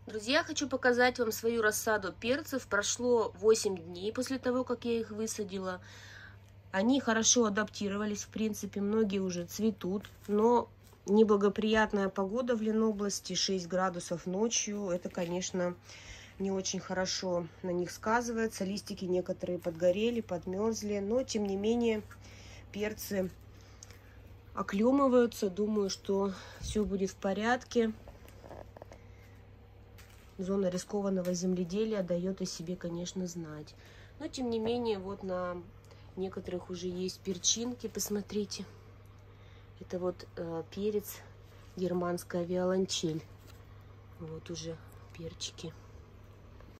Друзья, хочу показать вам свою рассаду перцев. Прошло 8 дней после того, как я их высадила. Они хорошо адаптировались, в принципе, многие уже цветут, но неблагоприятная погода в Ленобласти, 6 градусов ночью, это, конечно, не очень хорошо на них сказывается. Листики некоторые подгорели, подмерзли, но, тем не менее, перцы оклемываются. Думаю, что все будет в порядке. Зона рискованного земледелия дает о себе, конечно, знать. Но, тем не менее, вот на некоторых уже есть перчинки. Посмотрите. Это вот перец, германская виолончель. Вот уже перчики.